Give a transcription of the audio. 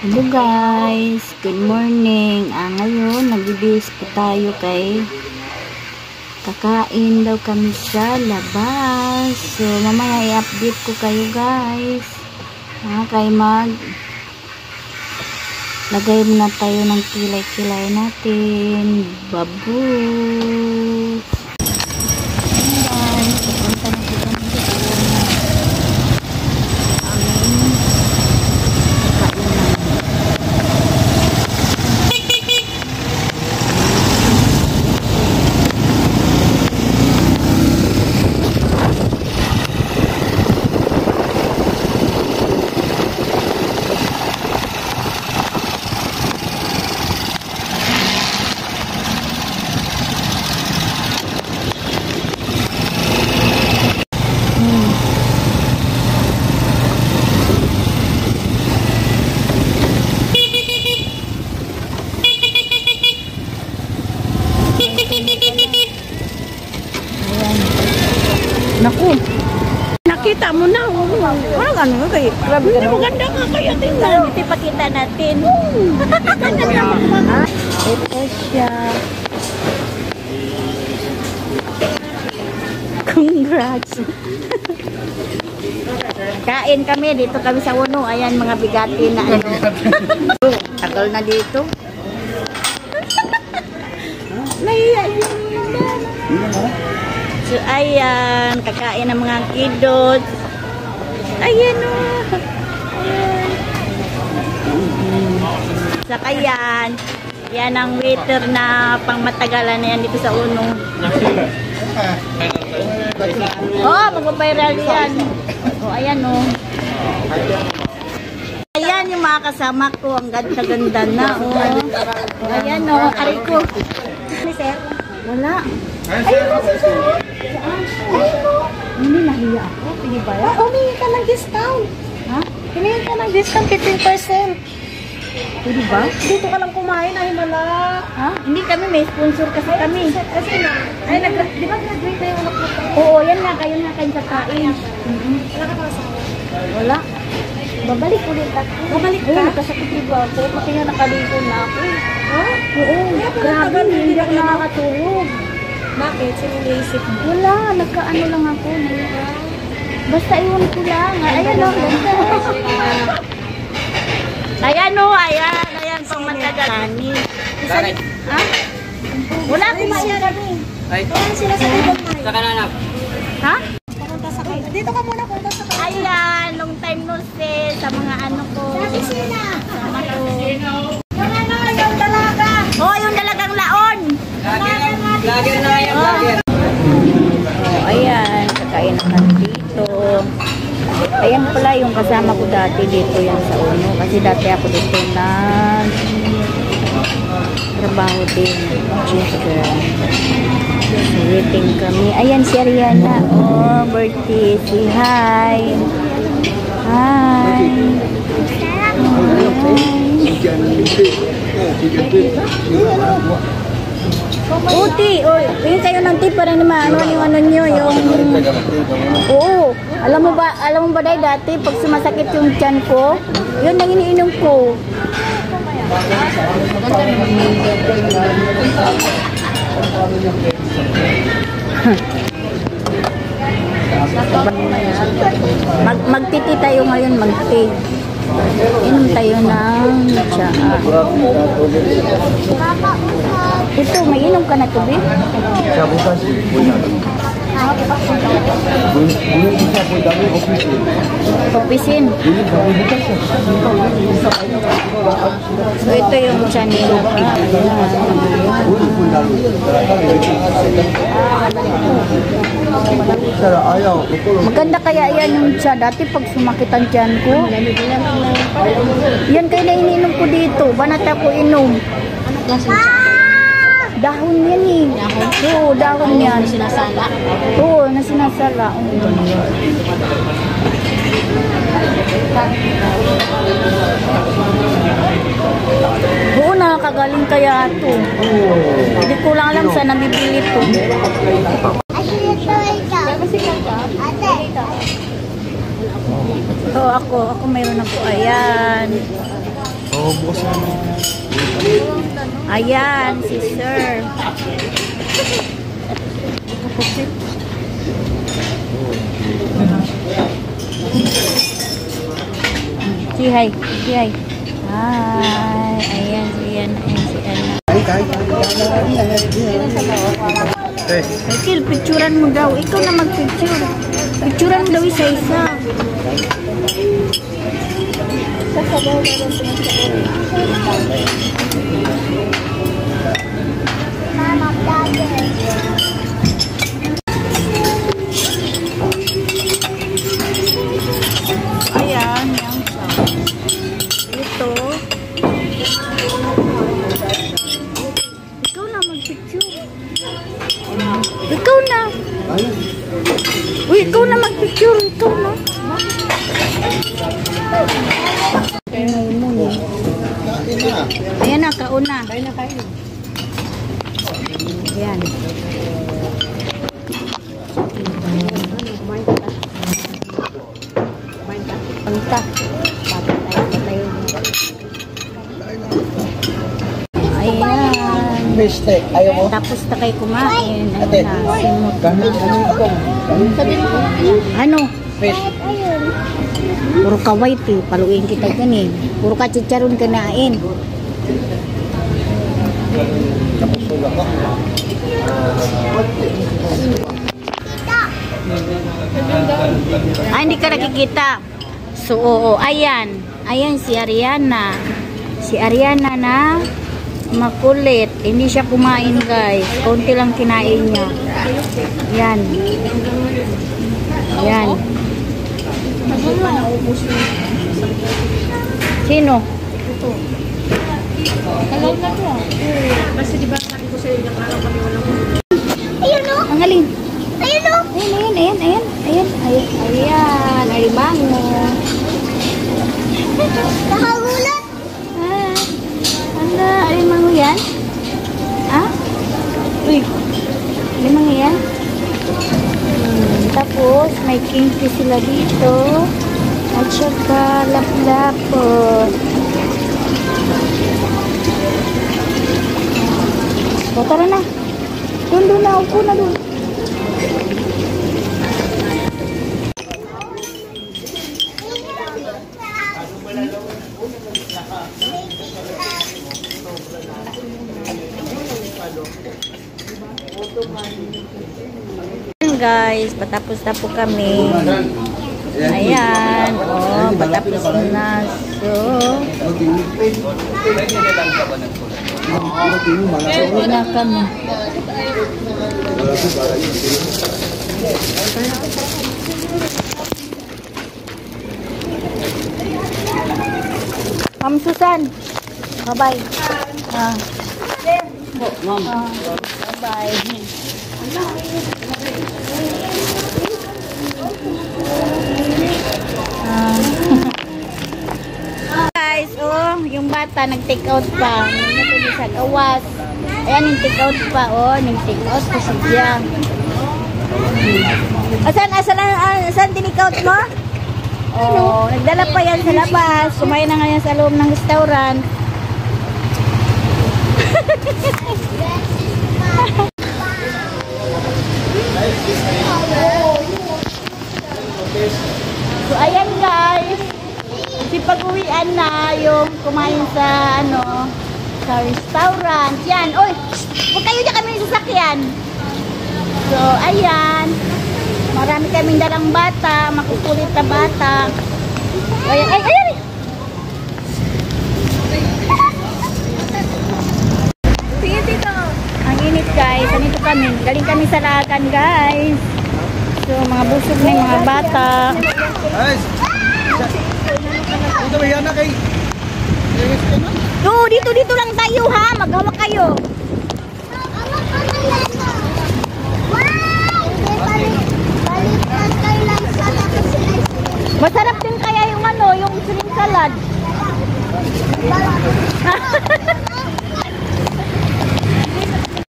Hello guys, good morning. Ngayon, nagbibihis po tayo kay kakain daw kami sa labas. So, mamaya i-update ko kayo guys. Kay lagay muna tayo ng kilay-kilay natin. Babu! Guys, papunta na po kami Naku, nakita mo na. Parang ano kayo? Grabe ka naman. Maganda nga kaya tingnan. Ito ipakita natin. Ganda naman. Ito siya. Congrats. Kain kami. Dito kami sa Uno. Ayan mga bigati na ano. Tagal na dito. Nahiya yun. So, ayan, kakain ng mga kiddos. Ayan o. Ayan. Saka yan. Yan ang waiter na pangmatagalan na yan dito sa Uno. Oh, mag-viral yan. O, ayan o. Ayan yung mga kasama ko. Ang ganda-ganda na o. Ayan o, ariko. Sir? Wala. Ayun na si Sir. Ayun o. Hindi, nahiya ako. Pili ba yan? Humingi ka ng discount. Ha? Humingi ka ng discount 15%. Pwede ba? Dito ka lang kumain. Ay, wala. Ha? Hindi kami. May sponsor kasi kami. Kasi na. Ay, di ba graduate na yung anak mo? Oo, yan nga. Kayo nga kayo sa kain. Wala ka pa kasama? Wala. Babalik ulit ako. Babalik ka? Oo, nakasakit ba ako? Pati nga nakaligo na ako. Ha? Oo. Grabe, hindi ako nakakatulog. Bakit? Sino naisip mo? Wala, nagkaano lang ako. Basta iwan ko lang. Ayan o. Ayan o, ayan. Ayan, pang matagalani. Ha? Wala, kumain kami. Ayan sila sa ibang tayo. Saka na anak. Ha? Papunta sa kayo. Dito ka muna, punta sa kayo. Ayan, long time no stay sa mga ano ko. Sabi sila. Sama ko. Yung ano, yung dalaga. Oh, yung dalagang laon. Lager na yung lager. Oh, ayan, kakain naman dito. Ayan pala yung kasama ko dati dito yan sa Uno. Kasi dati ako dito na trabaho din. Waiting kami. Ayan si Ariana. Oh, birthday. Say hi. Hi. Uti, tingin kayo ng tip para naman yung ano nyo, yung oo, alam mo ba dahil dati pag sumasakit yung tiyan ko, yun ang iniinom ko. Magtiti tayo ngayon, magti. Inom tayo ng tsaa. Ito, may inom ka na tubig? Opisin. So, ito yung tiyan ni Lupi. Maganda kaya yan yung tiyan. Dati pag sumakit ang tiyan ko, yan kayo na ininom ko dito. Banat ako inom. Dahon yan eh. Oo, dahon yan. Sinasala? Oo, na sinasala. Oo, nakakagaling kaya ito. Hindi ko lang alam saan nabibili ito. So, ako mayroon ako. Ayan. Oo, bukas na. Ayan, si Sir. Si hi. Si hi. Hi. Ayan, ayan, ayan, si Anna. Michael, picturean mo daw. Ikaw na mag-picture. Picturean mo daw isa-isa. Sasabaw na lang Mama, Daddy. Ayan, yan siya. Ito. Ikaw na mag-picture. Ikaw na. Uy, ikaw na mag-picture. Ikaw na. Ayan na, kauna. Ayan. Pangta. Ayan. Mistake. Ayaw mo? Tapos na kayo kumain. Ayan na. Simot. Sabi mo. Ano? Fish. Puro kaway ti. Paluin kita ganin. Puro ka chicharon kanain. Tapos suga ko. Ah, hindi ka nakikita. So, oo. Ayan. Ayan si Ariana. Si Ariana na makulit. Hindi siya kumain, guys. Konti lang kinain niya. Yan. Yan. Sino? Hello na to. Kasi di ba sabi ko sa'yo na parang kami walang... Ayun o. Ang alin? Ayun o. Ayan, ayan, ayan, ayan. Ayan, ayan. Alimango. Nakagulat. Ah. Ano? Alimango yan? Ah? Uy. Alimango yan? Tapos, may kingfish sila dito. At saka laplapot. O, tara na. Doon na. Upo na doon. Guys, patapos na po kami. Ayan, oh, patapos na. So, uwi na kami. Ma'am Susan, bye-bye. Bye-bye. Guys, oh, yung bata nag-take out pa. Natulog sa gawas. Ayan, nag-take out pa, oh, nag-take out pa siya. Asan tin-take out mo? Oh, nagdala pa yan sa labas. Kumain na nga yan sa loob ng restaurant. So, ayan guys. Si pag-uwian na yung kumain sa, sa restaurant. Yan. Uy, huwag kayo dyan kami sasakyan. So, ayan. Marami kaming dalang bata. Makukulit na bata. Ayan, ayan. Sige, dito. Ang init guys. Andito kami. Galing kami sa lakan guys. So, mga busog na yung mga bata. Guys! Dito ba yan na kay... Dito lang tayo ha. Maghawak kayo. Masarap